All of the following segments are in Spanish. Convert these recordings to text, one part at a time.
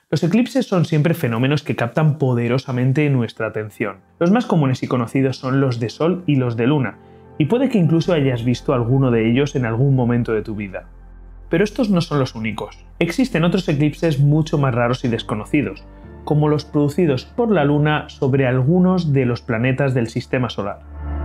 Los eclipses son siempre fenómenos que captan poderosamente nuestra atención. Los más comunes y conocidos son los de Sol y los de Luna, y puede que incluso hayas visto alguno de ellos en algún momento de tu vida. Pero estos no son los únicos. Existen otros eclipses mucho más raros y desconocidos, como los producidos por la Luna sobre algunos de los planetas del Sistema Solar.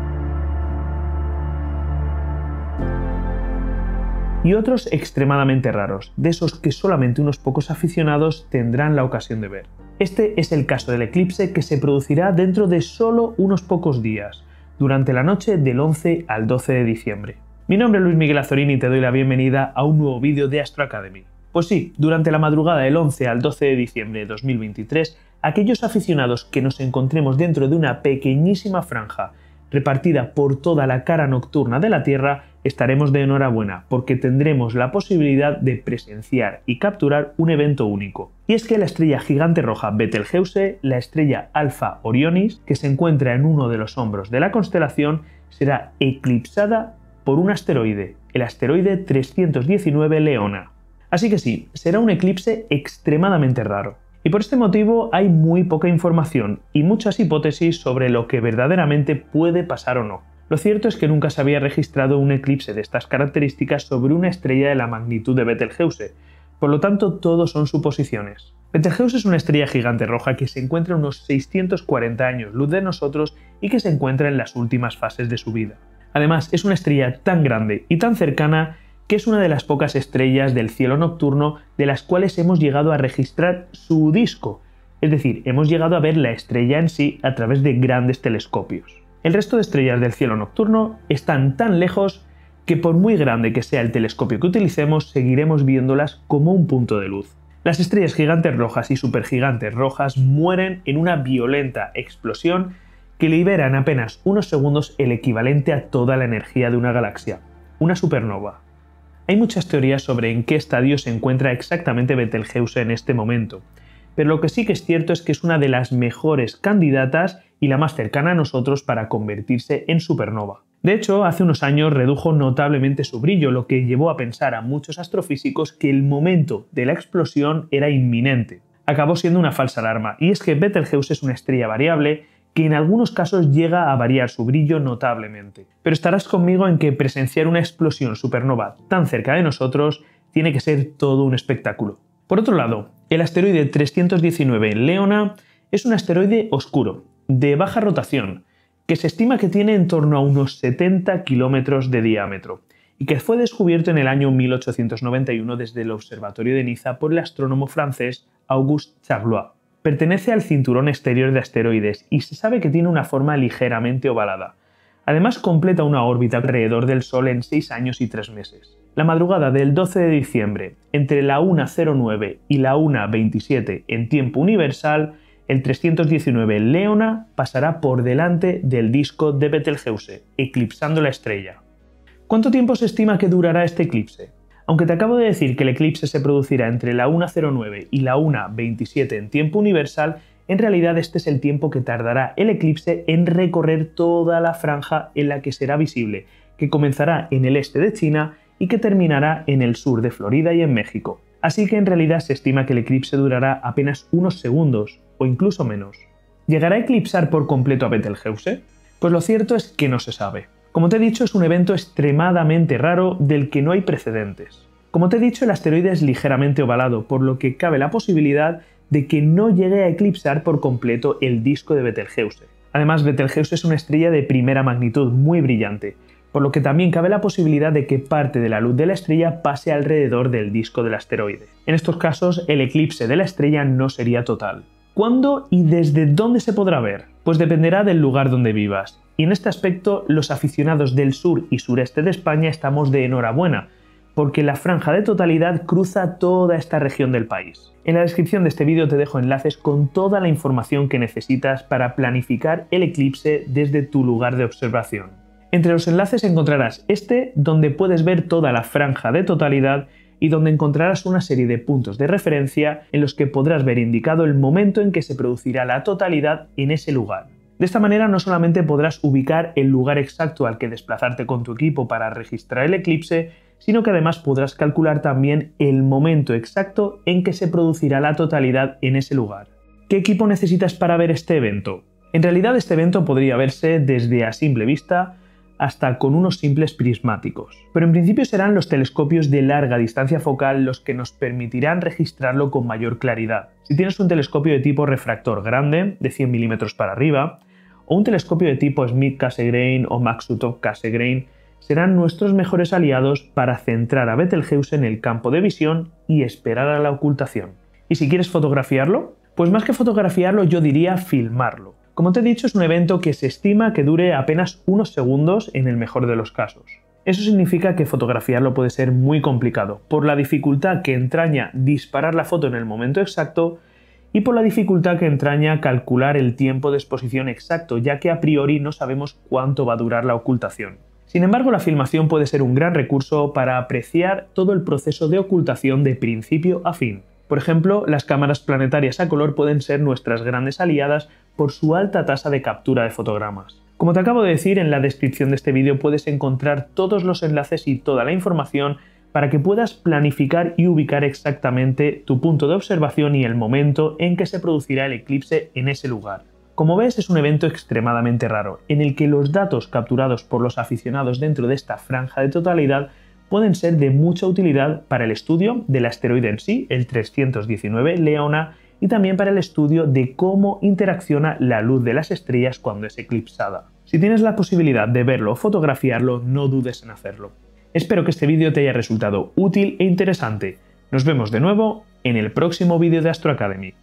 Y otros extremadamente raros, de esos que solamente unos pocos aficionados tendrán la ocasión de ver. Este es el caso del eclipse que se producirá dentro de solo unos pocos días, durante la noche del 11 al 12 de diciembre. Mi nombre es Luis Miguel Azorín y te doy la bienvenida a un nuevo vídeo de Astro Academy. Pues sí, durante la madrugada del 11 al 12 de diciembre de 2023, aquellos aficionados que nos encontremos dentro de una pequeñísima franja repartida por toda la cara nocturna de la Tierra, estaremos de enhorabuena porque tendremos la posibilidad de presenciar y capturar un evento único. Y es que la estrella gigante roja Betelgeuse, la estrella Alfa Orionis, que se encuentra en uno de los hombros de la constelación, será eclipsada por un asteroide, el asteroide 319 Leona. Así que sí, será un eclipse extremadamente raro. Y por este motivo hay muy poca información y muchas hipótesis sobre lo que verdaderamente puede pasar o no. Lo cierto es que nunca se había registrado un eclipse de estas características sobre una estrella de la magnitud de Betelgeuse, por lo tanto todo son suposiciones. Betelgeuse es una estrella gigante roja que se encuentra a unos 640 años luz de nosotros y que se encuentra en las últimas fases de su vida. Además, es una estrella tan grande y tan cercana que es una de las pocas estrellas del cielo nocturno de las cuales hemos llegado a registrar su disco, es decir, hemos llegado a ver la estrella en sí a través de grandes telescopios. El resto de estrellas del cielo nocturno están tan lejos que por muy grande que sea el telescopio que utilicemos, seguiremos viéndolas como un punto de luz. Las estrellas gigantes rojas y supergigantes rojas mueren en una violenta explosión que libera en apenas unos segundos el equivalente a toda la energía de una galaxia, una supernova. Hay muchas teorías sobre en qué estadio se encuentra exactamente Betelgeuse en este momento, pero lo que sí que es cierto es que es una de las mejores candidatas y la más cercana a nosotros para convertirse en supernova. De hecho, hace unos años redujo notablemente su brillo, lo que llevó a pensar a muchos astrofísicos que el momento de la explosión era inminente. Acabó siendo una falsa alarma, y es que Betelgeuse es una estrella variable que en algunos casos llega a variar su brillo notablemente. Pero estarás conmigo en que presenciar una explosión supernova tan cerca de nosotros tiene que ser todo un espectáculo. Por otro lado, el asteroide 319 Leona es un asteroide oscuro, de baja rotación, que se estima que tiene en torno a unos 70 kilómetros de diámetro, y que fue descubierto en el año 1891 desde el Observatorio de Niza por el astrónomo francés Auguste Charlois. Pertenece al cinturón exterior de asteroides y se sabe que tiene una forma ligeramente ovalada. Además completa una órbita alrededor del Sol en 6 años y 3 meses. La madrugada del 12 de diciembre, entre la 1:09 y la 1:27 en tiempo universal, el 319 Leona pasará por delante del disco de Betelgeuse, eclipsando la estrella. ¿Cuánto tiempo se estima que durará este eclipse? Aunque te acabo de decir que el eclipse se producirá entre la 1:09 y la 1:27 en tiempo universal, en realidad este es el tiempo que tardará el eclipse en recorrer toda la franja en la que será visible, que comenzará en el este de China y que terminará en el sur de Florida y en México. Así que en realidad se estima que el eclipse durará apenas unos segundos, o incluso menos. ¿Llegará a eclipsar por completo a Betelgeuse? Pues lo cierto es que no se sabe. Como te he dicho, es un evento extremadamente raro del que no hay precedentes. Como te he dicho, el asteroide es ligeramente ovalado, por lo que cabe la posibilidad de que no llegue a eclipsar por completo el disco de Betelgeuse. Además, Betelgeuse es una estrella de primera magnitud muy brillante, por lo que también cabe la posibilidad de que parte de la luz de la estrella pase alrededor del disco del asteroide. En estos casos, el eclipse de la estrella no sería total. ¿Cuándo y desde dónde se podrá ver? Pues dependerá del lugar donde vivas. Y en este aspecto, los aficionados del sur y sureste de España estamos de enhorabuena, porque la franja de totalidad cruza toda esta región del país. En la descripción de este vídeo te dejo enlaces con toda la información que necesitas para planificar el eclipse desde tu lugar de observación. Entre los enlaces encontrarás este, donde puedes ver toda la franja de totalidad y donde encontrarás una serie de puntos de referencia en los que podrás ver indicado el momento en que se producirá la totalidad en ese lugar. De esta manera no solamente podrás ubicar el lugar exacto al que desplazarte con tu equipo para registrar el eclipse, sino que además podrás calcular también el momento exacto en que se producirá la totalidad en ese lugar. ¿Qué equipo necesitas para ver este evento? En realidad este evento podría verse desde a simple vista hasta con unos simples prismáticos, pero en principio serán los telescopios de larga distancia focal los que nos permitirán registrarlo con mayor claridad. Si tienes un telescopio de tipo refractor grande, de 100 mm para arriba, o un telescopio de tipo Schmidt-Cassegrain o Maksutov-Cassegrain, serán nuestros mejores aliados para centrar a Betelgeuse en el campo de visión y esperar a la ocultación. ¿Y si quieres fotografiarlo? Pues más que fotografiarlo yo diría filmarlo. Como te he dicho, es un evento que se estima que dure apenas unos segundos en el mejor de los casos. Eso significa que fotografiarlo puede ser muy complicado, por la dificultad que entraña disparar la foto en el momento exacto y por la dificultad que entraña calcular el tiempo de exposición exacto, ya que a priori no sabemos cuánto va a durar la ocultación. Sin embargo, la filmación puede ser un gran recurso para apreciar todo el proceso de ocultación de principio a fin. Por ejemplo, las cámaras planetarias a color pueden ser nuestras grandes aliadas por su alta tasa de captura de fotogramas. Como te acabo de decir, en la descripción de este vídeo puedes encontrar todos los enlaces y toda la información para que puedas planificar y ubicar exactamente tu punto de observación y el momento en que se producirá el eclipse en ese lugar. Como ves, es un evento extremadamente raro, en el que los datos capturados por los aficionados dentro de esta franja de totalidad pueden ser de mucha utilidad para el estudio del asteroide en sí, el 319 Leona, y también para el estudio de cómo interacciona la luz de las estrellas cuando es eclipsada. Si tienes la posibilidad de verlo o fotografiarlo, no dudes en hacerlo. Espero que este vídeo te haya resultado útil e interesante. Nos vemos de nuevo en el próximo vídeo de Astro Academy.